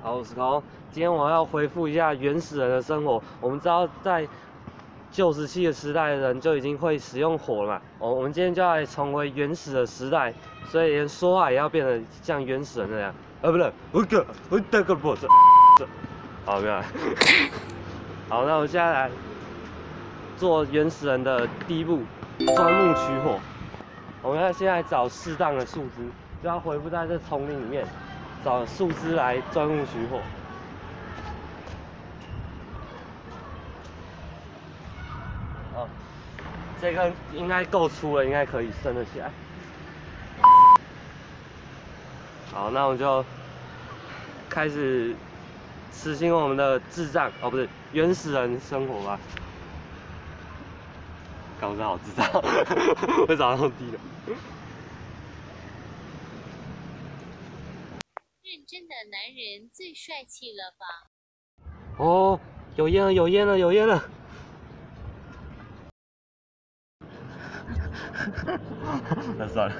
好，我是高。今天我要回复一下原始人的生活。我们知道在旧石器的时代的人就已经会使用火了嘛。我们今天就要来重回原始的时代，所以连说话也要变得像原始人那样。不对，我这个不是。好，没有。好，那我现在来做原始人的第一步，钻木取火。我们要现在找适当的树枝，就要回复在这丛林里面。找树枝来钻木取火。哦，这根应该够粗了，应该可以升得起来。好，那我们就开始实行我们的智障哦，不是原始人生活吧。刚才好智障，为啥那么低了？ 认真的男人最帅气了吧？ 哦，有烟了，有烟了，有烟了！那算了。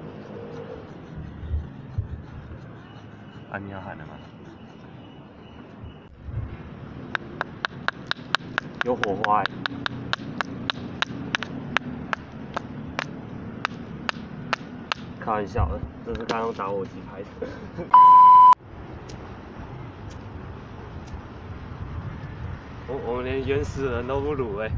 啊，你要喊了吗？有火花欸！开玩笑的，这是刚刚打火机拍的。我们连原始人都不如欸。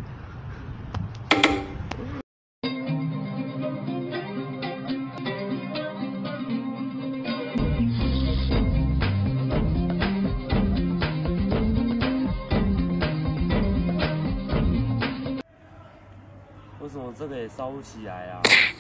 为什么这个也烧不起来啊？